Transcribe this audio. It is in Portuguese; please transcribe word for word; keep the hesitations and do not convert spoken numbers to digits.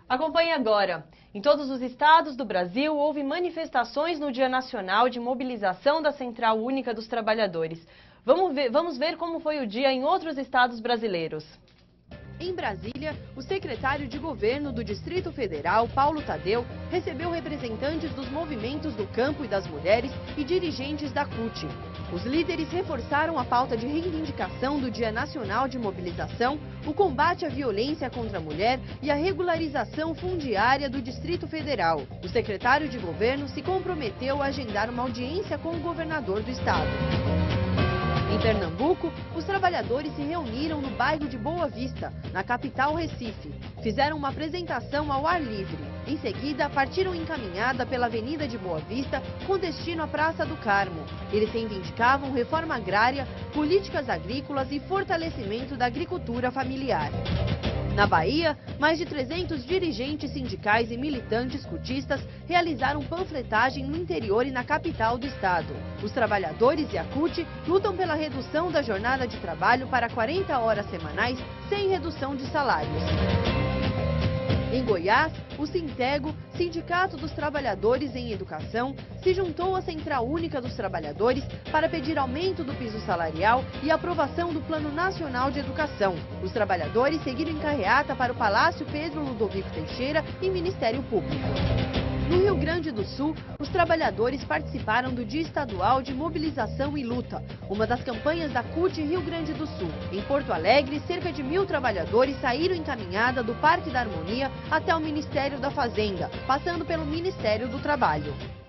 Acompanhe agora. Em todos os estados do Brasil, houve manifestações no Dia Nacional de Mobilização da Central Única dos Trabalhadores. Vamos ver, vamos ver como foi o dia em outros estados brasileiros. Em Brasília, o secretário de Governo do Distrito Federal, Paulo Tadeu, recebeu representantes dos movimentos do campo e das mulheres e dirigentes da C U T. Os líderes reforçaram a pauta de reivindicação do Dia Nacional de Mobilização, o combate à violência contra a mulher e a regularização fundiária do Distrito Federal. O secretário de Governo se comprometeu a agendar uma audiência com o governador do estado. Em Pernambuco, os trabalhadores se reuniram no bairro de Boa Vista, na capital Recife. Fizeram uma apresentação ao ar livre. Em seguida, partiram encaminhada pela Avenida de Boa Vista com destino à Praça do Carmo. Eles reivindicavam reforma agrária, políticas agrícolas e fortalecimento da agricultura familiar. Na Bahia, mais de trezentos dirigentes sindicais e militantes cutistas realizaram panfletagem no interior e na capital do estado. Os trabalhadores e a C U T lutam pela redução da jornada de trabalho para quarenta horas semanais sem redução de salários. Em Goiás, o Sintego, Sindicato dos Trabalhadores em Educação, se juntou à Central Única dos Trabalhadores para pedir aumento do piso salarial e aprovação do Plano Nacional de Educação. Os trabalhadores seguiram em carreata para o Palácio Pedro Ludovico Teixeira e Ministério Público. No Rio Grande do Sul, os trabalhadores participaram do Dia Estadual de Mobilização e Luta, uma das campanhas da C U T Rio Grande do Sul. Em Porto Alegre, cerca de mil trabalhadores saíram em caminhada do Parque da Harmonia até o Ministério da Fazenda, passando pelo Ministério do Trabalho.